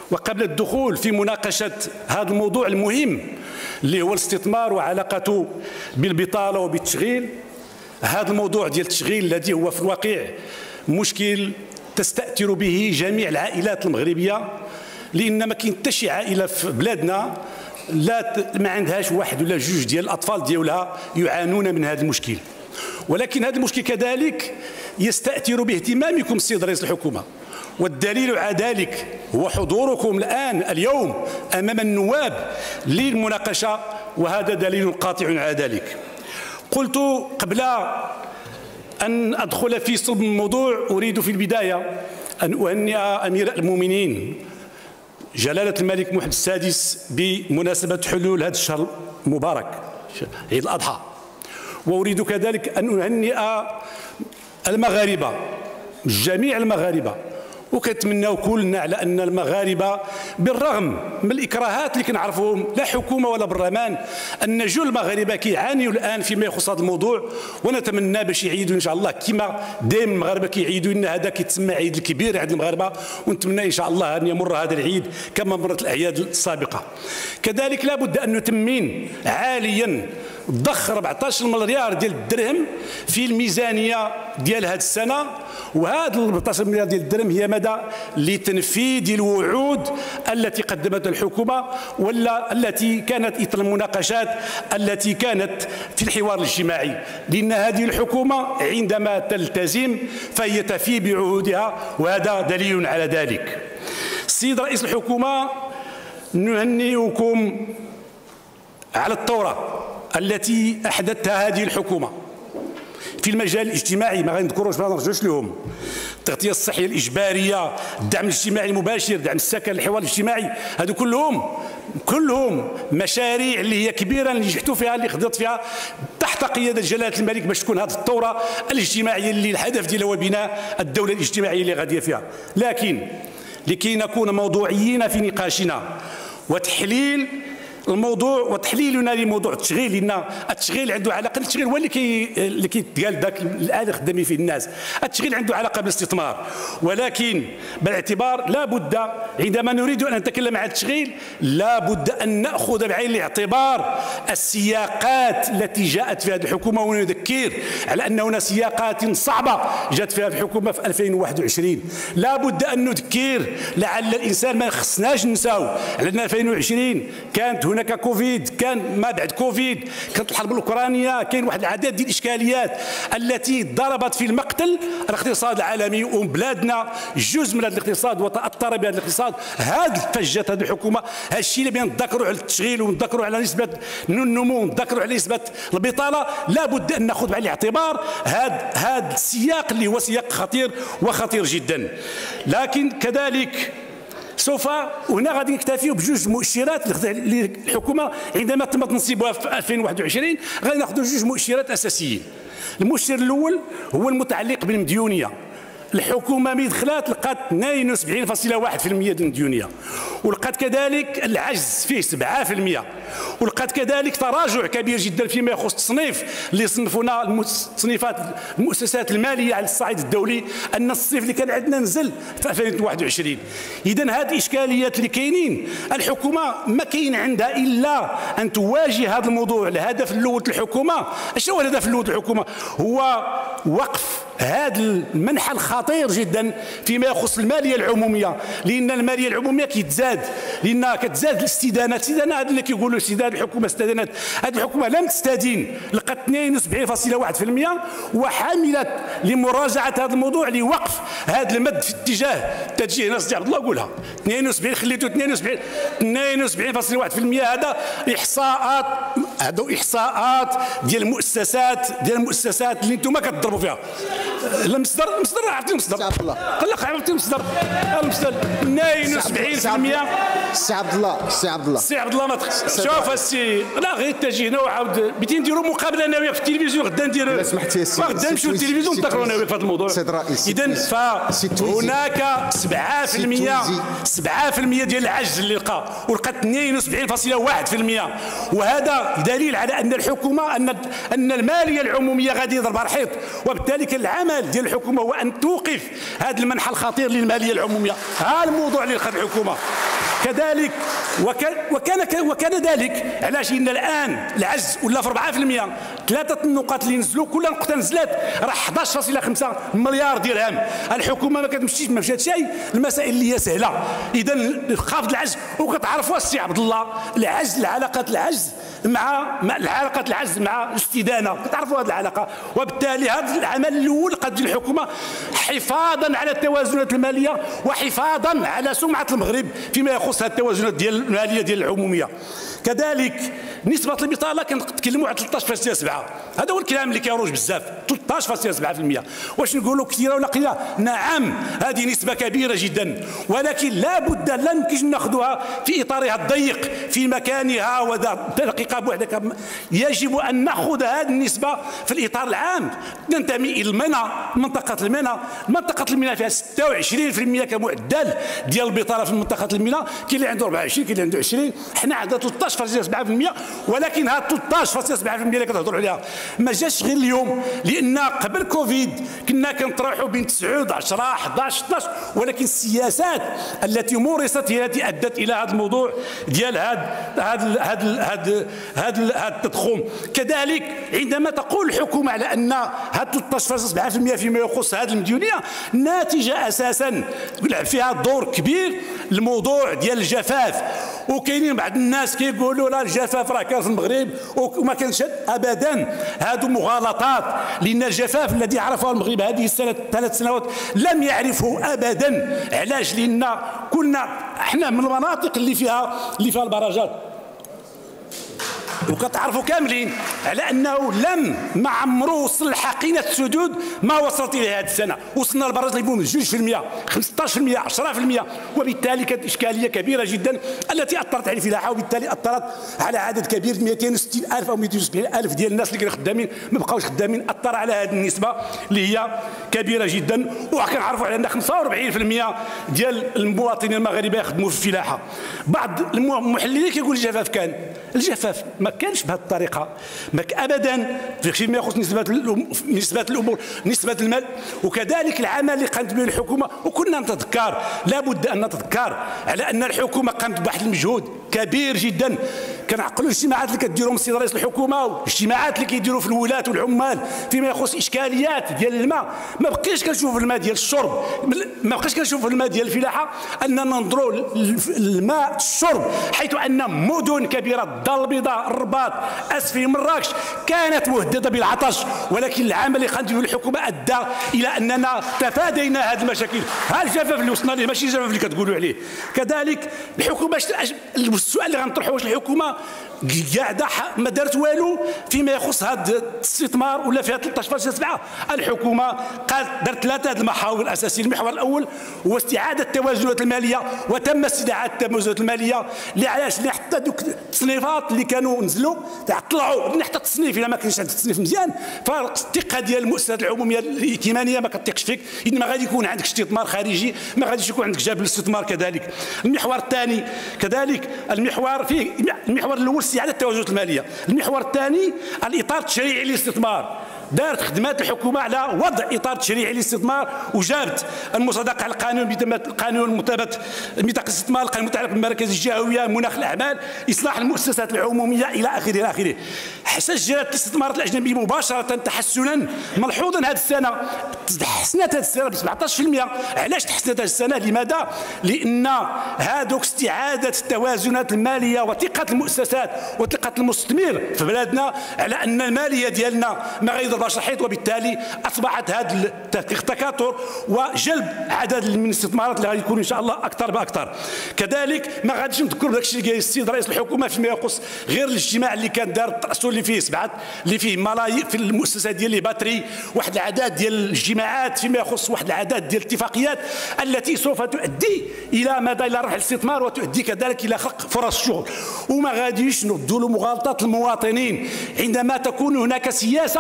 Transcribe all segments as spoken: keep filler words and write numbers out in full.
وقبل الدخول في مناقشة هذا الموضوع المهم اللي هو الاستثمار وعلاقته بالبطالة وبالتشغيل، هذا الموضوع ديال التشغيل الذي هو في الواقع مشكل تستأثر به جميع العائلات المغربية، لأن ما كاين حتى شي عائلة في بلادنا لا ما عندهاش واحد ولا جوج ديال الأطفال ديالها يعانون من هذا المشكل. ولكن هذا المشكل كذلك يستأثر باهتمامكم السيد رئيس الحكومة، والدليل على ذلك هو حضوركم الآن اليوم أمام النواب للمناقشة، وهذا دليل قاطع على ذلك. قلت قبل أن أدخل في صلب الموضوع أريد في البداية أن أهنئ أمير المؤمنين جلالة الملك محمد السادس بمناسبة حلول هذا الشهر المبارك عيد الأضحى، وأريد كذلك أن أهنئ المغاربة جميع المغاربة، وكنتمناو كلنا على أن المغاربة بالرغم من الإكراهات اللي كنعرفوهم لا حكومة ولا برلمان، أن جل المغاربة كيعانيوا الآن فيما يخص هذا الموضوع، ونتمنى باش يعيدوا إن شاء الله كما دائما المغاربة كيعيدوا أن هذا كيتسمى عيد الكبير عند المغاربة، ونتمنى إن شاء الله أن يمر هذا العيد كما مرت الأعياد السابقة. كذلك لابد أن نتمين عاليا ضخ أربعطاش مليار ديال الدرهم في الميزانية ديال هذه السنة، وهذا أربعطاش مليار ديال الدرهم هي مدى لتنفيذ الوعود التي قدمتها الحكومة ولا التي كانت إثر المناقشات التي كانت في الحوار الاجتماعي، لأن هذه الحكومة عندما تلتزم فهي تفي بعهودها، وهذا دليل على ذلك. السيد رئيس الحكومة، نهنئكم على الثورة التي أحدثتها هذه الحكومة في المجال الاجتماعي، ما غنذكروش ما نرجعوش لهم، التغطية الصحية الإجبارية، الدعم الاجتماعي المباشر، دعم السكن، الحوار الاجتماعي، هذو كلهم كلهم مشاريع اللي هي كبيرة اللي نجحتوا فيها اللي خدمت فيها تحت قيادة جلالة الملك باش تكون هذه الثورة الاجتماعية اللي الهدف ديالها هو بناء الدولة الاجتماعية اللي غادية فيها. لكن لكي نكون موضوعيين في نقاشنا وتحليل الموضوع وتحليلنا لموضوع التشغيل، لان التشغيل عنده علاقه، التشغيل هو اللي كي اللي كيتقال ذاك الان خدامين فيه الناس، التشغيل عنده علاقه بالاستثمار، ولكن بالاعتبار لا بد عندما نريد ان نتكلم عن التشغيل لا بد ان ناخذ بعين الاعتبار السياقات التي جاءت في هذه الحكومه، ونذكر على ان هناك سياقات صعبه جاءت فيها الحكومه في ألفين وواحد وعشرين، لا بد ان نذكر لعل الانسان ما خصناش نساو على ان ألفين وعشرين كانت هناك هناك كوفيد، كان ما بعد كوفيد، كانت الحرب الاوكرانيه، كاين واحد العدد ديال الاشكاليات التي ضربت في المقتل الاقتصاد العالمي، وبلادنا جزء من هذا الاقتصاد وتاثر بهذا الاقتصاد. هذا فجت هذه الحكومه، هذا الشيء اللي نذكروا على التشغيل ونذكروا على نسبه النمو ونذكروا على نسبه البطاله، لابد ان ناخذ بعين الاعتبار هذا هذا السياق اللي هو سياق خطير وخطير جدا. لكن كذلك سوف هنا غادي نكتفيو بجوج مؤشرات للحكومه عندما تم تنصيبها في ألفين وواحد وعشرين، غادي ناخذوا جوج مؤشرات اساسيين. المؤشر الاول هو المتعلق بالمديونيه. الحكومه ملي دخلت لقات اثنين وسبعين فاصلة واحد بالمئة ديال المديونيه، ولقات كذلك العجز فيه سبعة بالمئة، ولقات كذلك تراجع كبير جدا فيما يخص التصنيف اللي صنفونا التصنيفات المؤسسات الماليه على الصعيد الدولي، ان الصنف اللي كان عندنا نزل في ألفين وواحد وعشرين. اذا هذه الاشكاليات اللي كاينين، الحكومه ما كاين عندها الا ان تواجه هذا الموضوع. الهدف الاول للحكومه، شنو هو الهدف الاول للحكومه؟ هو وقف هذا المنحى الخطير جدا فيما يخص الماليه العموميه، لان الماليه العموميه كيتزاد، لان كتزاد الاستدانه، الاستدانه هذا اللي كيقولوا استدانه الحكومه استدانت، هذه الحكومه لم تستدين، لقت اثنين وسبعين فاصلة واحد بالمئة، وحملت لمراجعه هذا الموضوع لوقف هذا المد في اتجاه التوجيه. ناس عبد الله قولها اثنين وسبعين خليته اثنين وسبعين اثنين وسبعين فاصلة واحد بالمئة، هذا احصاءات، هذو احصاءات ديال المؤسسات ديال المؤسسات اللي انتم كتضربوا فيها. المصدر المصدر عرفتي المصدر قال لك عرفتي المصدر المصدر اثنين وسبعين بالمئة. السي عبد الله السي عبد الله السي عبد الله ما شوف السي لا غير اتجهنا وعاود بدي نديروا مقابله انا وياك في التلفزيون غدا ندير، لا سمحتي السي غدا نمشيو للتلفزيون نذكروا انا وياك في هذا الموضوع. اذا فهناك سبعة بالمئة سبعة بالمئة ديال العجز اللي لقى، ولقى اثنين وسبعين فاصلة واحد بالمئة، وهذا دليل على ان الحكومه ان ان الماليه العموميه غادي يضربها الحيط، وبالتالي كان العام العمل ديال الحكومه هو ان توقف هذا المنح الخطير للماليه العموميه. ها الموضوع اللي خد الحكومه. كذلك وكان وكان وكان ذلك علاش ان الان العجز ولا في أربعة بالمئة. ثلاثه النقاط اللي نزلوا كل نقطه نزلت راه أحد عشر فاصلة خمسة مليار درهم. الحكومه ما كتمشيش ما مشات شيء المسائل اللي هي سهله. اذا خافض العجز وكتعرفوا السي عبد الله العجز العلاقات العجز مع مع العلاقه العجز مع الاستدانه كتعرفوا هذه العلاقه. وبالتالي هذا العمل الاول قد الحكومه حفاظا على التوازنات الماليه وحفاظا على سمعه المغرب فيما يخص هذه التوازنات ديال الماليه ديال العموميه. كذلك نسبه البطاله كنتكلموا على ثلاثة عشر فاصلة سبعة. هذا هو الكلام اللي كيروج بزاف ثلاثة عشر فاصلة سبعة بالمئة. واش نقولوا كثيره ولا قليله؟ نعم هذه نسبه كبيره جدا، ولكن لا بد لا يمكن ناخذها في اطارها الضيق في مكانها ودقيقه بوحدك. يجب ان ناخذ هذه النسبه في الاطار العام. ننتمي الى المنى، منطقه المنى، منطقه المنى فيها ستة وعشرين بالمئة كمعدل ديال البطاله في منطقه المنى، كاين اللي عنده أربعة وعشرين كاين اللي عنده عشرين، حنا عندنا ثلاثة عشر فاصلة سبعة بالمئة. ولكن هاد ثلاثة عشر فاصلة سبعة بالمئة اللي كتهضروا عليها ما جاش غير اليوم، لان قبل كوفيد كنا كنطرحوا بين تسعة عشرة أحد عشر اثنا عشر، ولكن السياسات التي مورست هي التي ادت الى هذا الموضوع ديال هذا هذا هذا هذا هذا التضخم. كذلك عندما تقول الحكومه على ان هذا ثلاثة عشر فاصلة سبعة بالمئة فيما يخص هذه المديونيه ناتجه اساسا يلعب فيها دور كبير الموضوع ديال الجفاف. وكاينين بعض الناس كيقولوا لا الجفاف راه كان في المغرب وما كانش ابدا. هادو مغالطات، لان الجفاف الذي عرفه المغرب هذه السنه ثلاث سنوات لم يعرفه ابدا. علاش؟ لان كنا احنا من المناطق اللي فيها اللي فيها البراجات، وكتعرفوا كاملين على انه لم ما عمرو وصل حقينه السدود ما وصلت اليه هذه السنه. وصلنا لبراج اللي يكون جوج بالمئة خمسة عشر بالمئة عشرة بالمئة، وبالتالي كانت اشكاليه كبيره جدا التي اثرت على الفلاحه، وبالتالي اثرت على عدد كبير مئتين وستين ألف او مئتين وسبعين ألف ديال الناس اللي كانوا خدامين ما بقاوش خدامين. اثر على هذه النسبه اللي هي كبيره جدا. وكنعرفوا على ان خمسة وأربعين بالمئة ديال المواطنين المغاربه يخدموا في الفلاحه. بعض المحللين كيقول الجفاف كان الجفاف ما كانش بهذه الطريقه ما ابدا فيما يخص نسبه نسبه الامور نسبه المال. وكذلك العمل اللي قامت به الحكومه، وكنا نتذكر لابد ان نتذكر على ان الحكومه قامت بواحد المجهود كبير جدا. كنعقلوا الاجتماعات اللي كديرهم السيد رئيس الحكومه والاجتماعات اللي كيديروا في الولاة والعمال فيما يخص اشكاليات ديال الماء. ما بقيش كنشوف الماء ديال الشرب، ما بقيش كنشوف الماء ديال الفلاحه، اننا ننظروا الماء الشرب، حيث ان مدن كبيره الدار البيضاء الرباط اسفل مراكش كانت مهدده بالعطش، ولكن العمل اللي قامت به الحكومه ادى الى اننا تفادينا هذه المشاكل. ها الجفاف اللي وصلنا ليه ماشي الجفاف اللي كتقولوا عليه. كذلك الحكومه السؤال اللي غنطرحوه واش الحكومه قاعده ما دارت والو فيما يخص هذا الاستثمار ولا فيها ثلاثة عشر فاصلة سبعة. الحكومه قالت دارت ثلاثه المحاور الاساسيه. المحور الاول هو استعاده التوازنات الماليه، وتم استدعاء التوازنات الماليه اللي علاش اللي حتى دوك التصنيفات اللي كانوا نزلوا طلعوا حتى التصنيف الا ما كانش عندك التصنيف مزيان فالثقه ديال المؤسسات العموميه الائتمانيه ما كتثقش فيك، انما غادي يكون عندك استثمار خارجي، ما غاديش يكون عندك جاب الاستثمار. كذلك المحور الثاني كذلك المحور فيه المحور الاول استعاده التوازنات الماليه، المحور الثاني الاطار التشريعي للاستثمار. دارت خدمات الحكومه على وضع اطار تشريعي للاستثمار، وجابت المصادقه على القانون قانون متابعه ميثاق الاستثمار، القانون المتعلق بالمراكز الجهويه، مناخ الاعمال، اصلاح المؤسسات العموميه الى اخره الى اخره. سجلت الاستثمارات الاجنبيه مباشره تحسنا ملحوظا هذه السنه، تحسنت هذه السنه ب سبعة عشر بالمئة. علاش تحسنت هذه السنه؟ لماذا؟ لان هذوك استعاده التوازنات الماليه وثقه المؤسسات وثقه المستثمر في بلادنا على ان الماليه ديالنا ما غير باش الحيط، وبالتالي اصبحت هذا التكاثر وجلب عدد من الاستثمارات اللي غادي يكون ان شاء الله اكثر باكثر. كذلك ما غاديش نذكر داك الشيء اللي قال السيد رئيس الحكومه فيما يخص غير الاجتماع اللي كان دار الترأسل اللي فيه سبعه اللي فيه ملايين في المؤسسات ديال لي باتري، واحد العدد ديال الاجتماعات فيما يخص واحد العدد ديال الاتفاقيات التي سوف تؤدي الى مدى الى رفع الاستثمار وتؤدي كذلك الى خلق فرص شغل. وما غاديش نردوا له مغالطات المواطنين عندما تكون هناك سياسه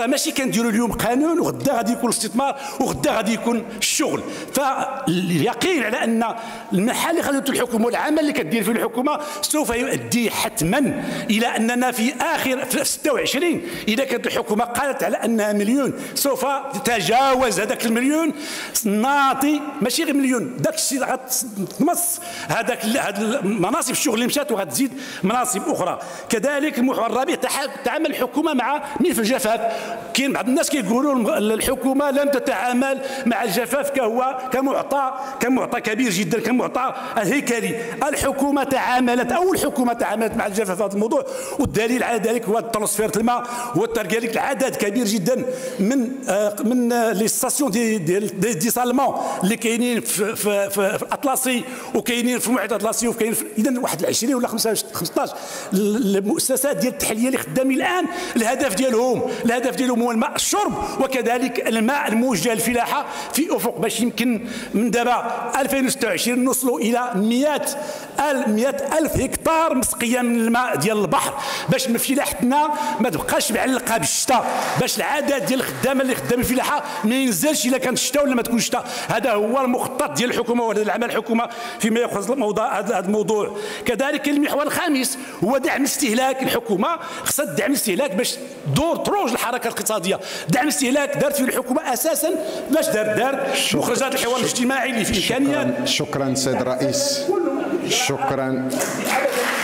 راه ماشي كنديروا اليوم قانون وغدا غادي يكون الاستثمار وغدا غادي يكون الشغل. فاليقين على ان المحل اللي خدته الحكومه والعمل اللي كدير فيه الحكومه سوف يؤدي حتما الى اننا في اخر في ستة وعشرين اذا كانت الحكومه قالت على انها مليون سوف تتجاوز هذاك المليون ناطي، ماشي غير مليون، داك الشيء غتمص هذاك مناصب الشغل اللي مشات وغتزيد مناصب اخرى. كذلك المحور الرابع تعامل الحكومه مع ملف الجفاف. كاين بعض الناس كيقولوا الحكومه لم تتعامل مع الجفاف كهو كمعطى كمعطى كبير جدا كمعطى الهيكلي. الحكومه تعاملت اول حكومه تعاملت مع الجفاف في هذا الموضوع، والدليل على ذلك هو ترانسفير الماء وكذلك العدد كبير جدا من آه من لي ستاسيون دي دي دي سالمون اللي كاينين في في, في, في الاطلسي وكاينين في المحيط الاطلسي وكاين اذا واحد عشرين ولا خمسطاش المؤسسات ديال التحليه اللي خدامين الان. الهدف ديالهم الهدف ديالهم هو الماء الشرب وكذلك الماء الموجه للفلاحه في افق باش يمكن من دابا ألفين وستة وعشرين نوصلوا الى مئة ألف هكتار مسقيه من الماء ديال البحر باش فلاحتنا ما تبقاش معلقه بالشتاء، باش العدد ديال الخدامه اللي خدامين الفلاحه ما ينزلش الا كان الشتاء ولا ما تكونش الشتاء. هذا هو المخطط ديال الحكومه وهذا العمل الحكومه فيما يخص الموضوع هذا الموضوع. كذلك المحور الخامس هو دعم الاستهلاك. الحكومه خصها تدعم الاستهلاك باش دور تروج الحركه الاقتصاديه. دعم الاستهلاك دارت فيه الحكومه اساسا باش دار دار مخرجات الحوار الاجتماعي اللي في امكانيات. شكرا سيد الرئيس. شكرا.